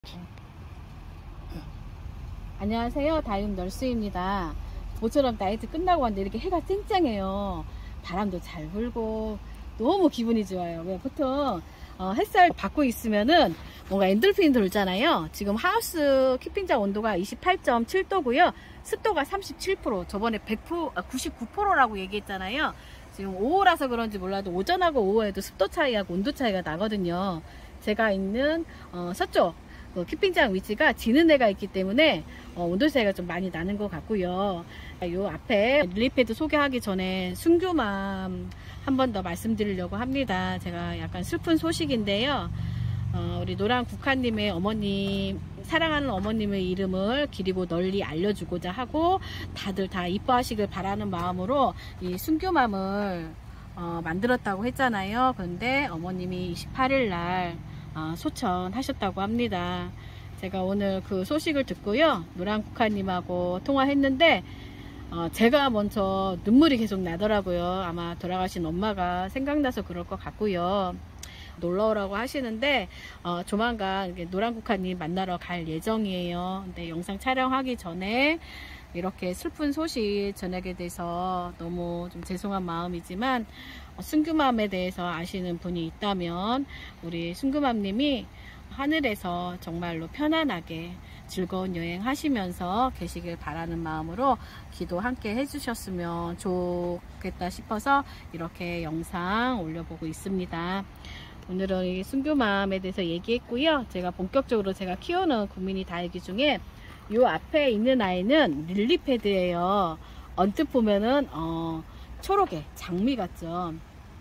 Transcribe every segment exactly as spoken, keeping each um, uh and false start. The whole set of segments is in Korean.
안녕하세요, 다육 널스입니다. 모처럼 나이트 끝나고 왔는데 이렇게 해가 쨍쨍해요. 바람도 잘 불고 너무 기분이 좋아요. 왜 보통 어, 햇살 받고 있으면은 뭔가 엔돌핀 돌잖아요. 지금 하우스 키핑장 온도가 이십팔 점 칠 도고요 습도가 삼십칠 퍼센트, 저번에 백 퍼센트, 아, 구십구 퍼센트라고 얘기했잖아요. 지금 오후라서 그런지 몰라도 오전하고 오후에도 습도 차이하고 온도 차이가 나거든요. 제가 있는 어, 서쪽 그 키핑장 위치가 지는 애가 있기 때문에 어, 온도 차이가 좀 많이 나는 것 같고요. 요 앞에 릴리패드 소개하기 전에 순규맘 한 번 더 말씀드리려고 합니다. 제가 약간 슬픈 소식인데요. 어, 우리 노란 국화님의 어머님, 사랑하는 어머님의 이름을 기리고 널리 알려주고자 하고 다들 다 이뻐하시길 바라는 마음으로 이 순규맘을 어, 만들었다고 했잖아요. 그런데 어머님이 이십팔 일 날 어, 소천하셨다고 합니다. 제가 오늘 그 소식을 듣고요, 노란국화님하고 통화했는데 어, 제가 먼저 눈물이 계속 나더라고요. 아마 돌아가신 엄마가 생각나서 그럴 것 같고요. 놀러 오라고 하시는데 어, 조만간 노란국화님 만나러 갈 예정이에요. 근데 영상 촬영하기 전에 이렇게 슬픈 소식 전하게 돼서 너무 좀 죄송한 마음이지만 어, 순규맘에 대해서 아시는 분이 있다면 우리 순규맘님이 하늘에서 정말로 편안하게 즐거운 여행 하시면서 계시길 바라는 마음으로 기도 함께 해주셨으면 좋겠다 싶어서 이렇게 영상 올려보고 있습니다. 오늘은 이 순규맘에 대해서 얘기했고요. 제가 본격적으로 제가 키우는 국민이 다육이 중에 요 앞에 있는 아이는 릴리패드예요. 언뜻 보면은 어, 초록의 장미 같죠.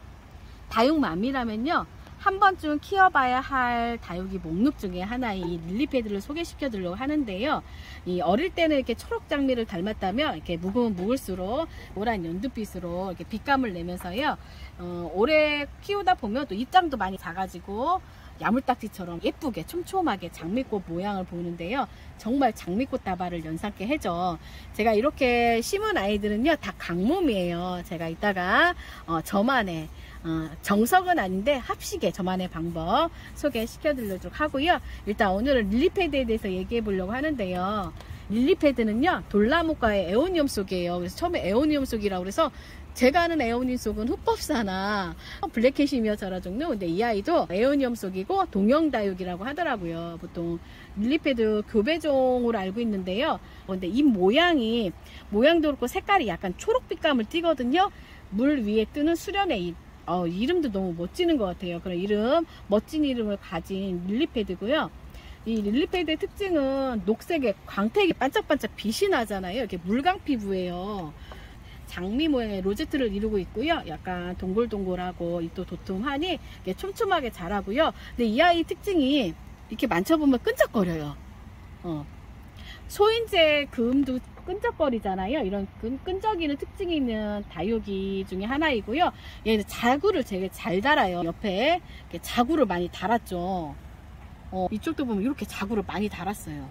다육맘이라면요, 한 번쯤 키워봐야 할 다육이 목록 중에 하나인 이 릴리패드를 소개시켜 드리려고 하는데요. 이 어릴 때는 이렇게 초록 장미를 닮았다면 이렇게 묵으면 묵을수록 노란 연두빛으로 이렇게 빛감을 내면서요, 어, 오래 키우다 보면 또 입장도 많이 작아지고 야물딱지처럼 예쁘게 촘촘하게 장미꽃 모양을 보이는데요. 정말 장미꽃 다발을 연상케 해줘. 제가 이렇게 심은 아이들은요 다 강몸이에요. 제가 이따가 어, 저만의 어, 정석은 아닌데 합식의 저만의 방법 소개시켜 드리도록 하고요. 일단 오늘은 릴리패드에 대해서 얘기해 보려고 하는데요. 릴리패드는요 돌나무과의 에오니움 속이에요. 그래서 처음에 에오니움 속이라고 그래서 제가 아는 에오니움 속은 흑법사나 블랙캐시미어 자라 종류, 근데 이 아이도 에오니움 속이고 동영다육이라고 하더라고요. 보통 릴리패드 교배종으로 알고 있는데요. 근데 잎 모양이 모양도 그렇고 색깔이 약간 초록빛감을 띠거든요. 물 위에 뜨는 수련의 잎. 어, 이름도 너무 멋지는 것 같아요. 그런 이름, 멋진 이름을 가진 릴리패드고요. 이 릴리패드의 특징은 녹색의 광택이 반짝반짝 빛이 나잖아요. 이렇게 물광 피부예요. 장미 모양의 로제트를 이루고 있고요. 약간 동글동글하고 또 도톰하니 촘촘하게 자라고요. 근데 이 아이 특징이 이렇게 만져보면 끈적거려요. 어. 소인재 금도 끈적거리잖아요. 이런 끈, 끈적이는 특징이 있는 다육이 중에 하나이고요. 얘는 자구를 되게 잘 달아요. 옆에 이렇게 자구를 많이 달았죠. 어, 이쪽도 보면 이렇게 자구를 많이 달았어요.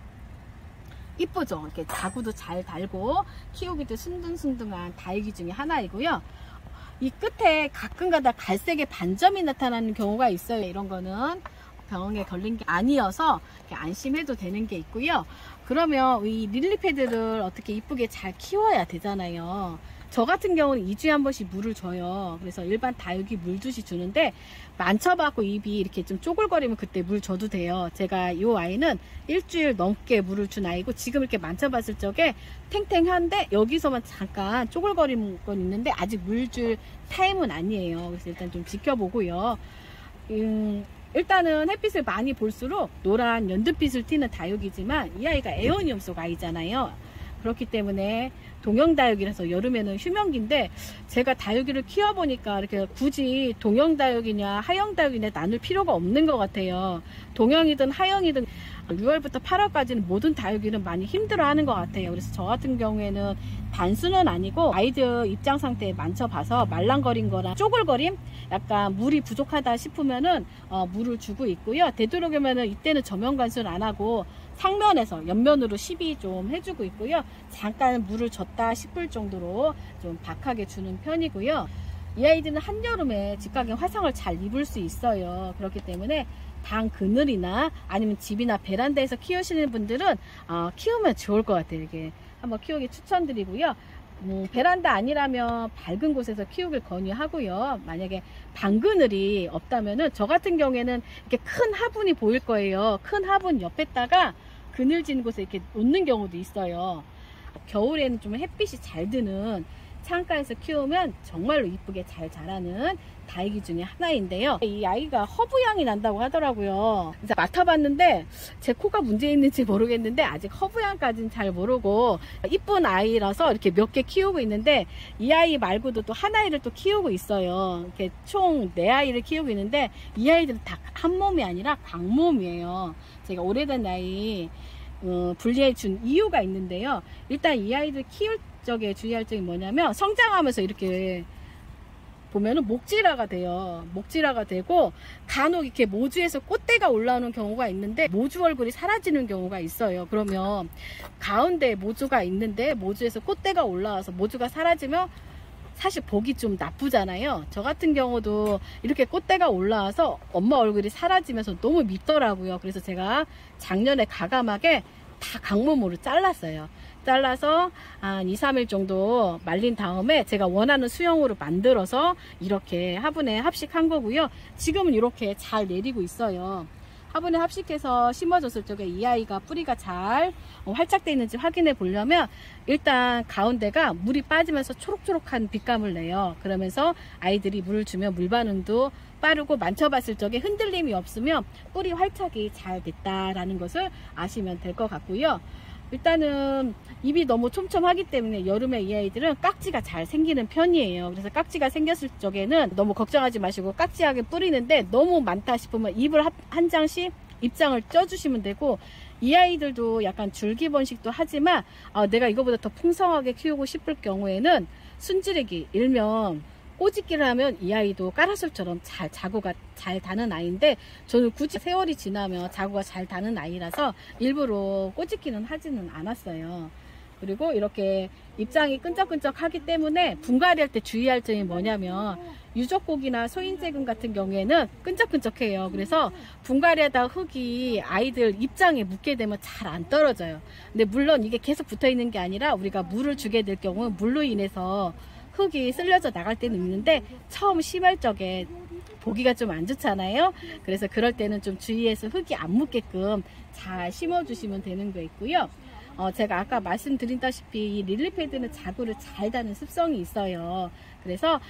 이쁘죠? 이렇게 자구도 잘 달고 키우기도 순둥순둥한 다육이 중에 하나이고요. 이 끝에 가끔가다 갈색의 반점이 나타나는 경우가 있어요. 이런 거는 병에 걸린 게 아니어서 안심해도 되는 게 있고요. 그러면 이 릴리패드를 어떻게 이쁘게 잘 키워야 되잖아요. 저 같은 경우는 이 주에 한 번씩 물을 줘요. 그래서 일반 다육이 물주시 주는데 만져갖고 입이 이렇게 좀 쪼글거리면 그때 물 줘도 돼요. 제가 이 아이는 일주일 넘게 물을 준 아이고 지금 이렇게 만져봤을 적에 탱탱한데 여기서만 잠깐 쪼글거리는 건 있는데 아직 물 줄 타임은 아니에요. 그래서 일단 좀 지켜보고요. 음, 일단은 햇빛을 많이 볼수록 노란 연두빛을 띠는 다육이지만 이 아이가 에오니움 속 아이잖아요. 그렇기 때문에 동영다육이라서 여름에는 휴면기인데 제가 다육이를 키워보니까 이렇게 굳이 동영다육이냐 하영다육이냐 나눌 필요가 없는 것 같아요. 동영이든 하영이든 유월부터 팔월까지는 모든 다육이는 많이 힘들어하는 것 같아요. 그래서 저 같은 경우에는 단수는 아니고 아이들 입장 상태에 만져봐서 말랑거린 거나 쪼글거림, 약간 물이 부족하다 싶으면은 어, 물을 주고 있고요. 되도록이면은 이때는 저면 관수를 안 하고 상면에서 옆면으로 시비 좀 해주고 있고요. 잠깐 물을 줬다 싶을 정도로 좀 박하게 주는 편이고요. 이 아이들은 한여름에 직각의 화상을 잘 입을 수 있어요. 그렇기 때문에 방 그늘이나 아니면 집이나 베란다에서 키우시는 분들은 어, 키우면 좋을 것 같아요. 이게 한번 키우기 추천드리고요. 음, 베란다 아니라면 밝은 곳에서 키우길 권유하고요. 만약에 방 그늘이 없다면은 저 같은 경우에는 이렇게 큰 화분이 보일 거예요. 큰 화분 옆에다가 그늘진 곳에 이렇게 놓는 경우도 있어요. 겨울에는 좀 햇빛이 잘 드는 창가에서 키우면 정말로 이쁘게 잘 자라는 다육이 중에 하나인데요. 이 아이가 허브향이 난다고 하더라고요. 그래서 맡아봤는데 제 코가 문제 있는지 모르겠는데 아직 허브향까지는 잘 모르고 이쁜 아이라서 이렇게 몇 개 키우고 있는데 이 아이 말고도 또 한 아이를 또 키우고 있어요. 이렇게 총 네 아이를 키우고 있는데 이 아이들은 다 한 몸이 아니라 광몸이에요. 제가 오래된 아이 어, 분리해 준 이유가 있는데요. 일단 이 아이들 키울 적에 주의할 점이 뭐냐면 성장하면서 이렇게 보면은 목질화가 돼요. 목질화가 되고 간혹 이렇게 모주에서 꽃대가 올라오는 경우가 있는데 모주 얼굴이 사라지는 경우가 있어요. 그러면 가운데 모주가 있는데 모주에서 꽃대가 올라와서 모주가 사라지면 사실 보기 좀 나쁘잖아요. 저 같은 경우도 이렇게 꽃대가 올라와서 엄마 얼굴이 사라지면서 너무 밉더라고요. 그래서 제가 작년에 가감하게 다 강몸으로 잘랐어요. 잘라서 한 이, 삼 일 정도 말린 다음에 제가 원하는 수형으로 만들어서 이렇게 화분에 합식한 거고요. 지금은 이렇게 잘 내리고 있어요. 화분에 합식해서 심어줬을 적에 이 아이가 뿌리가 잘 활착되어 있는지 확인해 보려면 일단 가운데가 물이 빠지면서 초록초록한 빛감을 내요. 그러면서 아이들이 물을 주면 물 반응도 빠르고 만져봤을 적에 흔들림이 없으면 뿌리 활착이 잘 됐다라는 것을 아시면 될 것 같고요. 일단은 입이 너무 촘촘하기 때문에 여름에 이 아이들은 깍지가 잘 생기는 편이에요. 그래서 깍지가 생겼을 적에는 너무 걱정하지 마시고 깍지하게 뿌리는데 너무 많다 싶으면 잎을 한 장씩 입장을 쪄주시면 되고, 이 아이들도 약간 줄기번식도 하지만 어, 내가 이거보다 더 풍성하게 키우고 싶을 경우에는 순지르기, 일명 꼬집기를 하면 이 아이도 까라솔처럼 잘 자구가 잘 다는 아이인데, 저는 굳이 세월이 지나면 자구가 잘 다는 아이라서 일부러 꼬집기는 하지는 않았어요. 그리고 이렇게 입장이 끈적끈적 하기 때문에 분갈이 할 때 주의할 점이 뭐냐면, 유적곡이나 소인재금 같은 경우에는 끈적끈적해요. 그래서 분갈이 하다 흙이 아이들 입장에 묻게 되면 잘 안 떨어져요. 근데 물론 이게 계속 붙어 있는 게 아니라 우리가 물을 주게 될 경우 물로 인해서 흙이 쓸려져 나갈 때는 있는데, 처음 심을 적에 보기가 좀 안 좋잖아요. 그래서 그럴 때는 좀 주의해서 흙이 안 묻게끔 잘 심어 주시면 되는 거 있고요. 어, 제가 아까 말씀드린다시피 이 릴리패드는 자구를 잘 다는 습성이 있어요. 그래서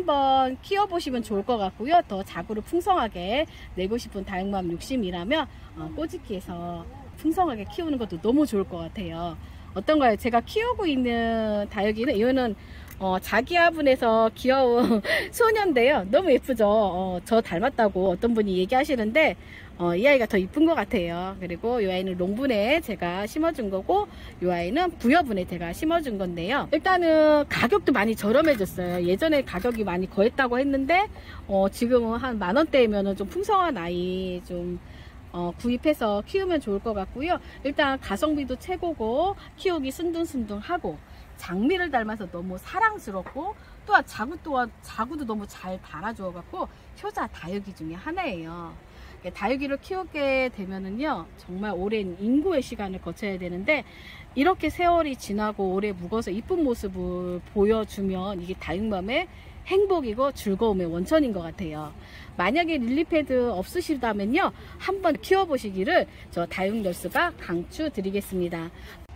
한번 키워보시면 좋을 것 같고요. 더 자구를 풍성하게 내고 싶은 다육맘 욕심이라면 어, 꼬집기해서 풍성하게 키우는 것도 너무 좋을 것 같아요. 어떤가요? 제가 키우고 있는 다육이는, 이거는 어, 자기 화분에서 귀여운 소녀인데요. 너무 예쁘죠? 어, 저 닮았다고 어떤 분이 얘기하시는데 어, 이 아이가 더 이쁜 것 같아요. 그리고 이 아이는 롱분에 제가 심어준 거고, 이 아이는 부여분에 제가 심어준 건데요. 일단은 가격도 많이 저렴해졌어요. 예전에 가격이 많이 거했다고 했는데 어, 지금은 한 만원대이면 좀 풍성한 아이 좀 어, 구입해서 키우면 좋을 것 같고요. 일단 가성비도 최고고 키우기 순둥순둥하고 장미를 닮아서 너무 사랑스럽고, 또한 자구 또한 자구도 너무 잘 달아줘 갖고 효자 다육이 중에 하나예요. 다육이를 키우게 되면은요, 정말 오랜 인고의 시간을 거쳐야 되는데, 이렇게 세월이 지나고 오래 묵어서 이쁜 모습을 보여주면 이게 다육맘의 행복이고 즐거움의 원천인 것 같아요. 만약에 릴리패드 없으시다면요, 한번 키워보시기를 저 다육널스가 강추드리겠습니다.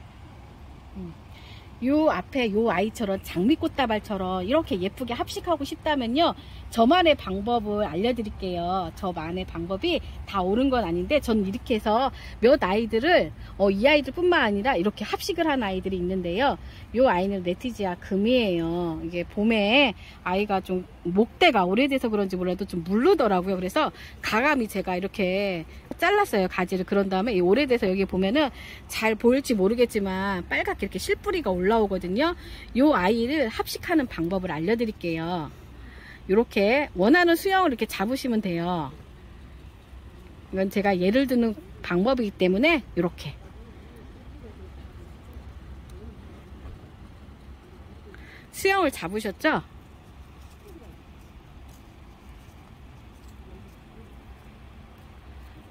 음. 요 앞에 요 아이처럼 장미꽃다발처럼 이렇게 예쁘게 합식하고 싶다면요, 저만의 방법을 알려드릴게요. 저만의 방법이 다 옳은 건 아닌데, 전 이렇게 해서 몇 아이들을 어, 이 아이들 뿐만 아니라 이렇게 합식을 한 아이들이 있는데요. 요 아이는 레티지아 금이에요. 이게 봄에 아이가 좀 목대가 오래돼서 그런지 몰라도 좀 물르더라고요. 그래서 가감히 제가 이렇게 잘랐어요, 가지를. 그런 다음에 이 오래돼서 여기 보면은 잘 보일지 모르겠지만 빨갛게 이렇게 실뿌리가 올라오거든요. 요 아이를 합식하는 방법을 알려드릴게요. 이렇게 원하는 수영을 이렇게 잡으시면 돼요. 이건 제가 예를 드는 방법이기 때문에 이렇게 수영을 잡으셨죠?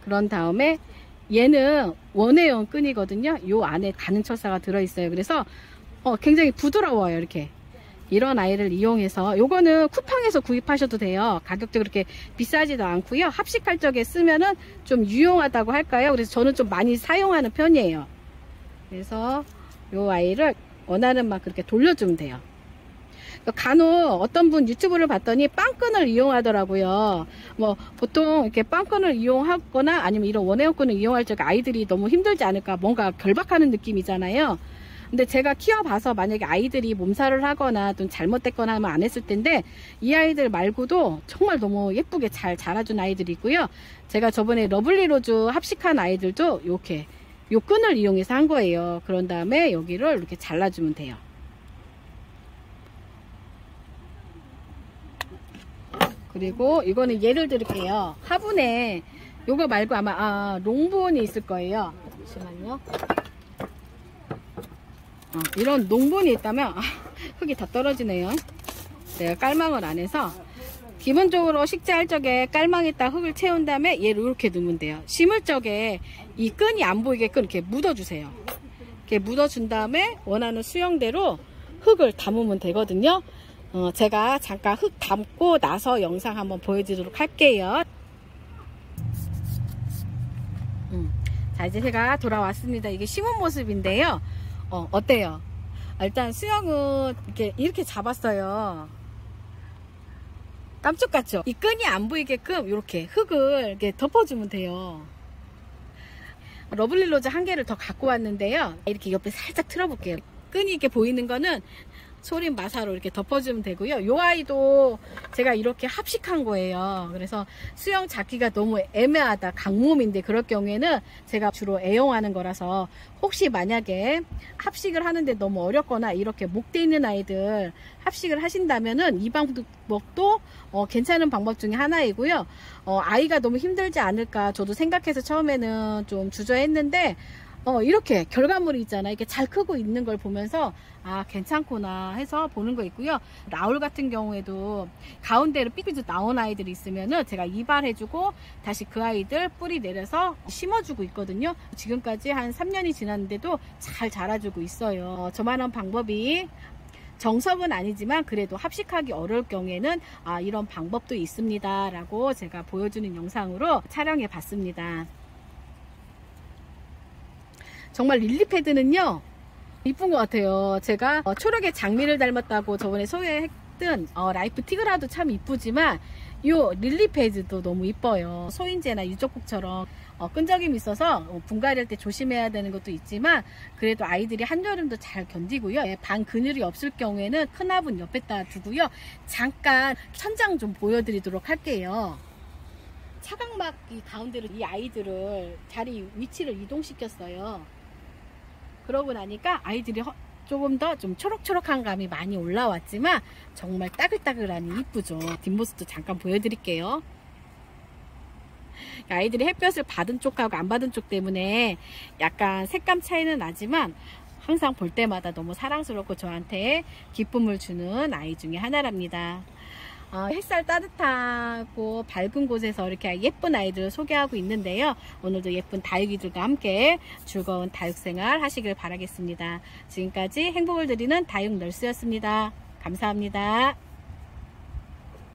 그런 다음에 얘는 원회용 끈이거든요. 요 안에 가는 철사가 들어있어요. 그래서 어, 굉장히 부드러워요. 이렇게 이런 아이를 이용해서, 요거는 쿠팡에서 구입하셔도 돼요. 가격도 그렇게 비싸지도 않고요. 합식할 적에 쓰면은 좀 유용하다고 할까요? 그래서 저는 좀 많이 사용하는 편이에요. 그래서 요 아이를 원하는 만큼 그렇게 돌려주면 돼요. 간혹 어떤 분 유튜브를 봤더니 빵끈을 이용하더라고요. 뭐 보통 이렇게 빵끈을 이용하거나 아니면 이런 원회용 끈을 이용할 적에 아이들이 너무 힘들지 않을까, 뭔가 결박하는 느낌이잖아요. 근데 제가 키워봐서 만약에 아이들이 몸살을 하거나 좀 잘못됐거나 하면 안 했을 텐데, 이 아이들 말고도 정말 너무 예쁘게 잘 자라준 아이들이 있고요. 제가 저번에 러블리로즈 합식한 아이들도 이렇게 요 끈을 이용해서 한 거예요. 그런 다음에 여기를 이렇게 잘라주면 돼요. 그리고 이거는 예를 들게요. 화분에 요거 말고 아마 아, 롱본이 있을 거예요. 잠시만요. 어, 이런 농본이 있다면 아, 흙이 다 떨어지네요. 내가 깔망을 안 해서 기본적으로 식재할 적에 깔망에다 흙을 채운 다음에 얘를 이렇게 넣으면 돼요. 심을 적에 이 끈이 안 보이게끔 이렇게 묻어주세요. 이렇게 묻어준 다음에 원하는 수영대로 흙을 담으면 되거든요. 어, 제가 잠깐 흙 담고 나서 영상 한번 보여드리도록 할게요. 음. 자, 이제 제가 돌아왔습니다. 이게 심은 모습인데요. 어, 어때요? 일단 수영은 이렇게, 이렇게 잡았어요. 깜짝같죠? 이 끈이 안 보이게끔 이렇게 흙을 이렇게 덮어주면 돼요. 러블리로즈 한 개를 더 갖고 왔는데요. 이렇게 옆에 살짝 틀어볼게요. 끈이 이렇게 보이는 거는 소림 마사로 이렇게 덮어주면 되고요. 요 아이도 제가 이렇게 합식한 거예요. 그래서 수영 잡기가 너무 애매하다, 강몸인데, 그럴 경우에는 제가 주로 애용하는 거라서, 혹시 만약에 합식을 하는데 너무 어렵거나 이렇게 목대 있는 아이들 합식을 하신다면은 이 방법도 어, 괜찮은 방법 중에 하나이고요. 어, 아이가 너무 힘들지 않을까 저도 생각해서 처음에는 좀 주저했는데, 어, 이렇게 결과물이 있잖아요. 이렇게 잘 크고 있는 걸 보면서 아, 괜찮구나 해서 보는 거 있고요. 라울 같은 경우에도 가운데로 삐삐도 나온 아이들이 있으면은 제가 이발해주고 다시 그 아이들 뿌리 내려서 심어주고 있거든요. 지금까지 한 삼 년이 지났는데도 잘 자라주고 있어요. 어, 저만한 방법이 정석은 아니지만 그래도 합식하기 어려울 경우에는 아, 이런 방법도 있습니다 라고 제가 보여주는 영상으로 촬영해 봤습니다. 정말 릴리패드는요 이쁜 것 같아요. 제가 어, 초록의 장미를 닮았다고 저번에 소개했던 어, 라이프 티그라도 참 이쁘지만 이 릴리패드도 너무 이뻐요. 소인제나 유적국처럼 어, 끈적임이 있어서 어, 분갈이 할 때 조심해야 되는 것도 있지만 그래도 아이들이 한여름도 잘 견디고요. 예, 반 그늘이 없을 경우에는 큰 화분 옆에다 두고요. 잠깐 천장 좀 보여드리도록 할게요. 차각막 이 가운데로 이 아이들을 자리 위치를 이동시켰어요. 그러고 나니까 아이들이 허, 조금 더 좀 초록초록한 감이 많이 올라왔지만 정말 따글따글하니 이쁘죠. 뒷모습도 잠깐 보여드릴게요. 아이들이 햇볕을 받은 쪽하고 안 받은 쪽 때문에 약간 색감 차이는 나지만 항상 볼 때마다 너무 사랑스럽고 저한테 기쁨을 주는 아이 중에 하나랍니다. 어, 햇살 따뜻하고 밝은 곳에서 이렇게 예쁜 아이들을 소개하고 있는데요. 오늘도 예쁜 다육이들과 함께 즐거운 다육생활 하시길 바라겠습니다. 지금까지 행복을 드리는 다육널스였습니다. 감사합니다.